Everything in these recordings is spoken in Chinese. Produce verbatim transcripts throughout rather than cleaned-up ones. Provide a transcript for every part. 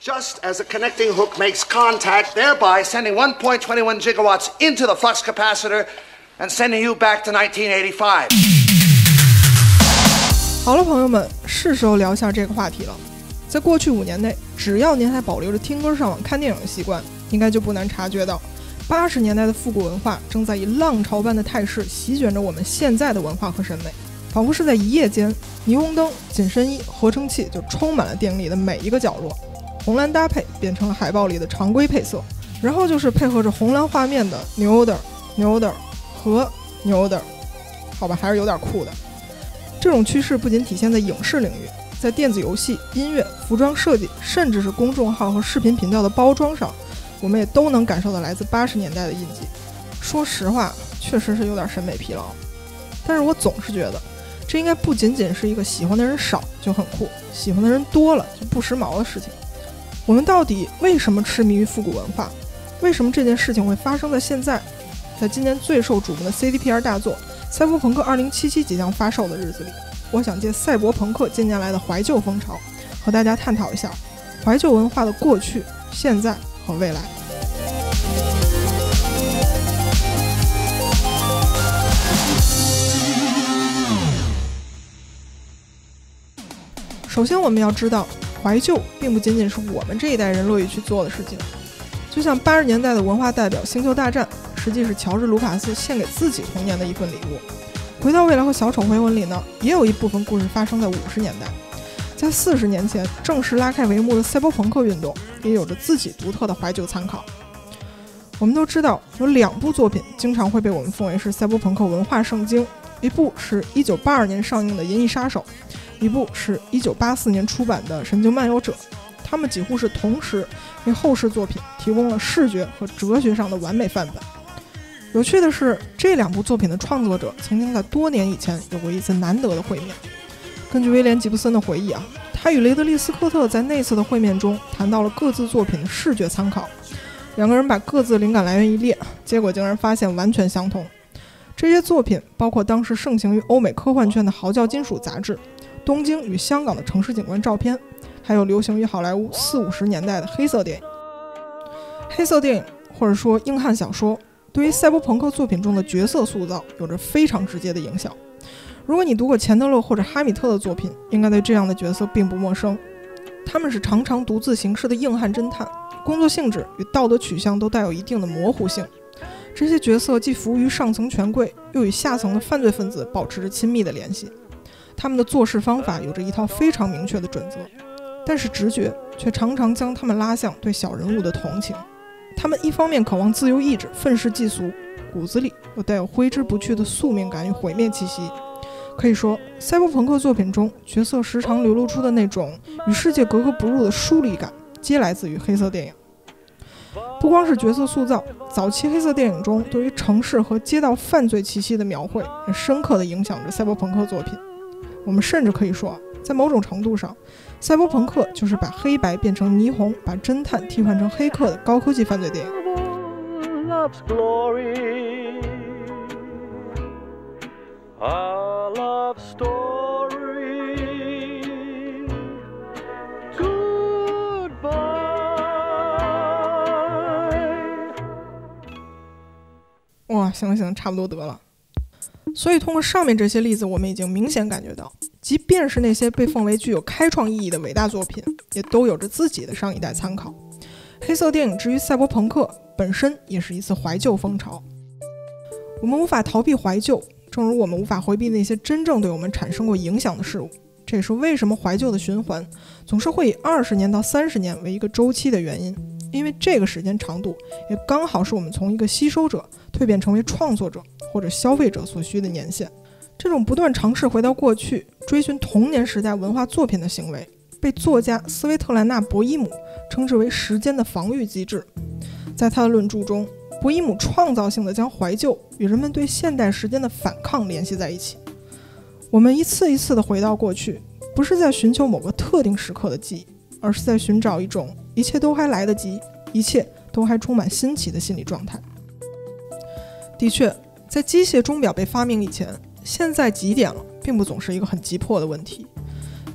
Just as a connecting hook makes contact, thereby sending one point two one gigawatts into the flux capacitor and sending you back to nineteen eighty-five. 好了，朋友们，是时候聊一下这个话题了。在过去五年内，只要您还保留着听歌上网看电影的习惯，应该就不难察觉到，八十年代的复古文化正在以浪潮般的态势席卷着我们现在的文化和审美，仿佛是在一夜间，霓虹灯、紧身衣、合成器就充满了电影里的每一个角落，红蓝搭配变成了海报里的常规配色，然后就是配合着红蓝画面的 New Order、New Order 和 New Order， 好吧，还是有点酷的。这种趋势不仅体现在影视领域，在电子游戏、音乐、服装设计，甚至是公众号和视频频道的包装上，我们也都能感受到来自八十年代的印记。说实话，确实是有点审美疲劳，但是我总是觉得这应该不仅仅是一个喜欢的人少就很酷，喜欢的人多了就不时髦的事情。我们到底为什么痴迷于复古文化？为什么这件事情会发生在现在？在今年最受瞩目的 C D P R 大作赛博朋克二零七七即将发售的日子里，我想借赛博朋克近年来的怀旧风潮，和大家探讨一下怀旧文化的过去、现在和未来。首先我们要知道，怀旧并不仅仅是我们这一代人乐意去做的事情。就像八十年代的文化代表《星球大战》，实际是乔治·卢卡斯献给自己童年的一份礼物。回到未来和小丑回魂里呢，也有一部分故事发生在五十年代。在四十年前正式拉开帷幕的赛博朋克运动，也有着自己独特的怀旧参考。我们都知道，有两部作品经常会被我们奉为是赛博朋克文化圣经，一部是一九八二年上映的《银翼杀手》，一部是一九八四年出版的《神经漫游者》。他们几乎是同时为后世作品提供了视觉和哲学上的完美范本。有趣的是，这两部作品的创作者曾经在多年以前有过一次难得的会面。根据威廉·吉布森的回忆啊，他与雷德利·斯科特在那次的会面中谈到了各自作品的视觉参考，两个人把各自的灵感来源一列，结果竟然发现完全相同。这些作品包括当时盛行于欧美科幻圈的嚎叫金属杂志、东京与香港的城市景观照片，还有流行于好莱坞四五十年代的黑色电影。黑色电影或者说硬汉小说，对于赛博朋克作品中的角色塑造有着非常直接的影响。如果你读过钱德勒或者哈米特的作品，应该对这样的角色并不陌生。他们是常常独自行事的硬汉侦探，工作性质与道德取向都带有一定的模糊性。这些角色既服务于上层权贵，又与下层的犯罪分子保持着亲密的联系。他们的做事方法有着一套非常明确的准则，但是直觉却常常将他们拉向对小人物的同情。他们一方面渴望自由意志，愤世嫉俗，骨子里又带有挥之不去的宿命感与毁灭气息。可以说，赛博朋克作品中角色时常流露出的那种与世界格格不入的疏离感，皆来自于黑色电影。不光是角色塑造，早期黑色电影中对于城市和街道犯罪气息的描绘，也深刻地影响着赛博朋克作品。我们甚至可以说，在某种程度上，赛博朋克就是把黑白变成霓虹，把侦探替换成黑客的高科技犯罪电影。哇，行了行了，差不多得了。所以通过上面这些例子，我们已经明显感觉到，即便是那些被奉为具有开创意义的伟大作品，也都有着自己的上一代参考。黑色电影之于赛博朋克本身也是一次怀旧风潮。我们无法逃避怀旧，正如我们无法回避那些真正对我们产生过影响的事物。这也是为什么怀旧的循环总是会以二十年到三十年为一个周期的原因，因为这个时间长度也刚好是我们从一个吸收者蜕变成为创作者或者消费者所需的年限。这种不断尝试回到过去，追寻童年时代文化作品的行为，被作家斯威特兰娜·博伊姆称之为时间的防御机制。在他的论著中，博伊姆创造性地将怀旧与人们对现代时间的反抗联系在一起。我们一次一次地回到过去，不是在寻求某个特定时刻的记忆，而是在寻找一种一切都还来得及，一切都还充满新奇的心理状态。的确，在机械钟表被发明以前，现在几点了并不总是一个很急迫的问题。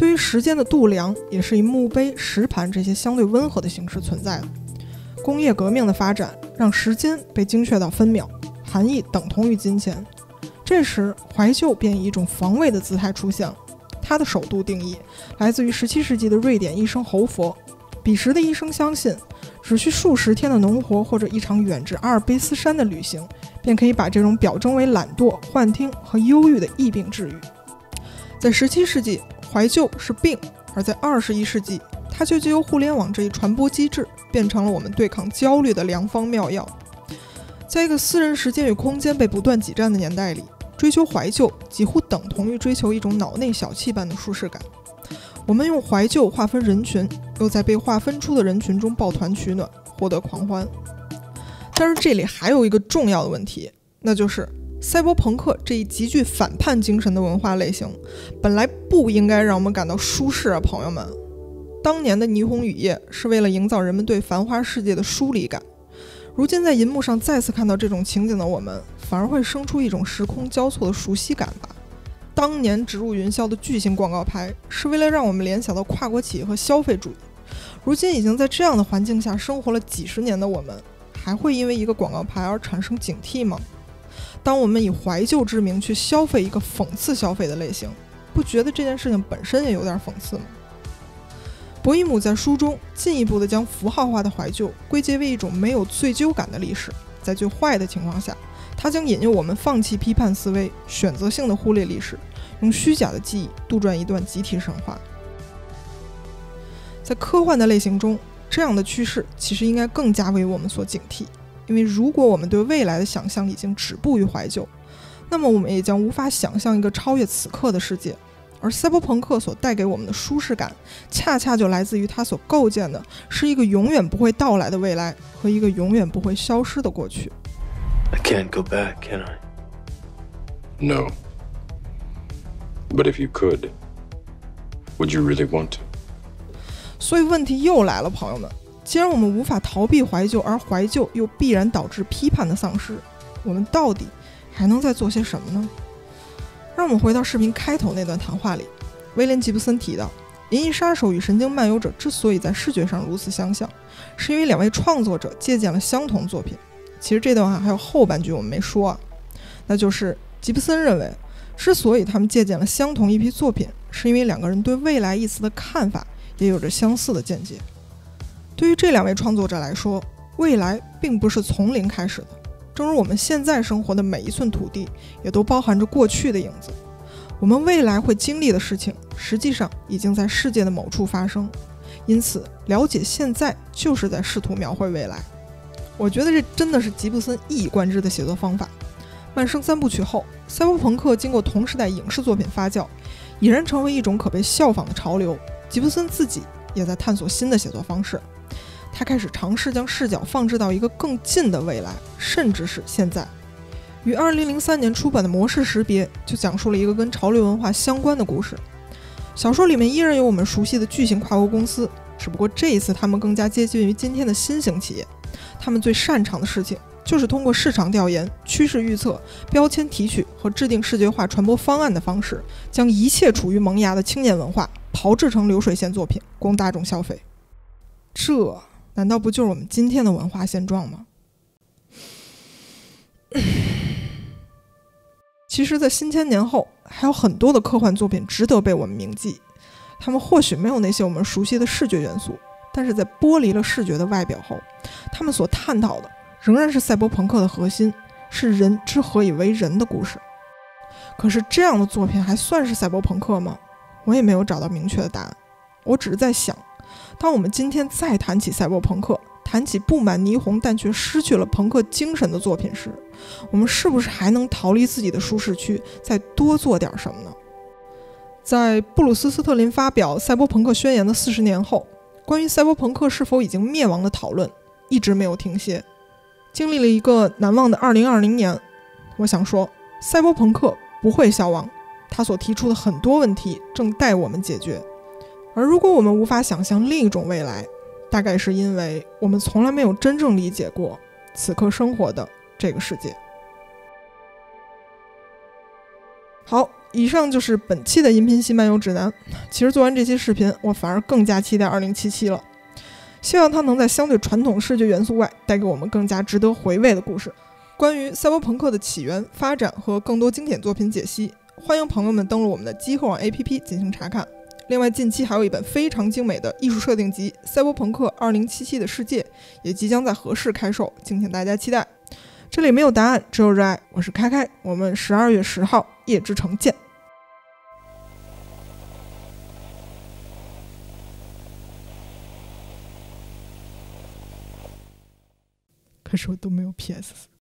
对于时间的度量也是以墓碑、石盘这些相对温和的形式存在的。工业革命的发展让时间被精确到分秒，含义等同于金钱。这时怀旧便以一种防卫的姿态出现了。它的首度定义来自于十七世纪的瑞典医生侯佛。彼时的医生相信，只需数十天的农活或者一场远至阿尔卑斯山的旅行，便可以把这种表征为懒惰、幻听和忧郁的疫病治愈。在十七世纪，怀旧是病，而在二十一世纪，它就借由互联网这一传播机制，变成了我们对抗焦虑的良方妙药。在一个私人时间与空间被不断挤占的年代里，追求怀旧几乎等同于追求一种脑内小憩般的舒适感。我们用怀旧划分人群，又在被划分出的人群中抱团取暖，获得狂欢。但是这里还有一个重要的问题，那就是赛博朋克这一极具反叛精神的文化类型，本来不应该让我们感到舒适啊，朋友们。当年的霓虹雨夜是为了营造人们对繁华世界的疏离感，如今在银幕上再次看到这种情景的我们，反而会生出一种时空交错的熟悉感吧。当年植入云霄的巨型广告牌是为了让我们联想到跨国企业和消费主义，如今已经在这样的环境下生活了几十年的我们，还会因为一个广告牌而产生警惕吗？当我们以怀旧之名去消费一个讽刺消费的类型，不觉得这件事情本身也有点讽刺吗？博伊姆在书中进一步地将符号化的怀旧归结为一种没有罪疚感的历史，在最坏的情况下，他将引诱我们放弃批判思维，选择性地忽略历史，用虚假的记忆杜撰一段集体神话。在科幻的类型中，这样的趋势其实应该更加为我们所警惕，因为如果我们对未来的想象已经止步于怀旧，那么我们也将无法想象一个超越此刻的世界。而赛博朋克所带给我们的舒适感，恰恰就来自于它所构建的是一个永远不会到来的未来和一个永远不会消失的过去。 I can't go back, can I? No. But if you could, would you really want to? 所以问题又来了，朋友们，既然我们无法逃避怀旧，而怀旧又必然导致批判的丧失，我们到底还能再做些什么呢？让我们回到视频开头那段谈话里，威廉·吉布森提到，《银翼杀手》与《神经漫游者》之所以在视觉上如此相像，是因为两位创作者借鉴了相同作品。其实这段话还有后半句我们没说啊，那就是吉布森认为，之所以他们借鉴了相同一批作品，是因为两个人对未来一词的看法也有着相似的见解。对于这两位创作者来说，未来并不是从零开始的，正如我们现在生活的每一寸土地也都包含着过去的影子。我们未来会经历的事情，实际上已经在世界的某处发生，因此了解现在就是在试图描绘未来。我觉得这真的是吉布森一以贯之的写作方法。漫生三部曲后，赛博朋克经过同时代影视作品发酵，已然成为一种可被效仿的潮流。吉布森自己也在探索新的写作方式，他开始尝试将视角放置到一个更近的未来，甚至是现在。于二零零三年出版的《模式识别》就讲述了一个跟潮流文化相关的故事。小说里面依然有我们熟悉的巨型跨国公司，只不过这一次他们更加接近于今天的新型企业。他们最擅长的事情就是通过市场调研、趋势预测、标签提取和制定视觉化传播方案的方式，将一切处于萌芽的青年文化炮制成流水线作品，供大众消费。这难道不就是我们今天的文化现状吗？其实在新千年后，还有很多的科幻作品值得被我们铭记。他们或许没有那些我们熟悉的视觉元素，但是在剥离了视觉的外表后，他们所探讨的仍然是赛博朋克的核心，是人之何以为人的故事。可是这样的作品还算是赛博朋克吗？我也没有找到明确的答案。我只是在想，当我们今天再谈起赛博朋克，谈起布满霓虹但却失去了朋克精神的作品时，我们是不是还能逃离自己的舒适区，再多做点什么呢？在布鲁斯·斯特林发表《赛博朋克宣言》的四十年后，关于赛博朋克是否已经灭亡的讨论一直没有停歇。经历了一个难忘的二零二零年，我想说，赛博朋克不会消亡，他所提出的很多问题正待我们解决。而如果我们无法想象另一种未来，大概是因为我们从来没有真正理解过此刻生活的这个世界。好， 以上就是本期的音频系漫游指南。其实做完这期视频，我反而更加期待二零七七了，希望它能在相对传统视觉元素外，带给我们更加值得回味的故事。关于赛博朋克的起源、发展和更多经典作品解析，欢迎朋友们登录我们的机核网 A P P 进行查看。另外，近期还有一本非常精美的艺术设定集《赛博朋克二零七七的世界》也即将在合适开售，敬请大家期待。这里没有答案，只有热爱。我是开开，我们十二月十号夜之城见。可是我都没有 P S。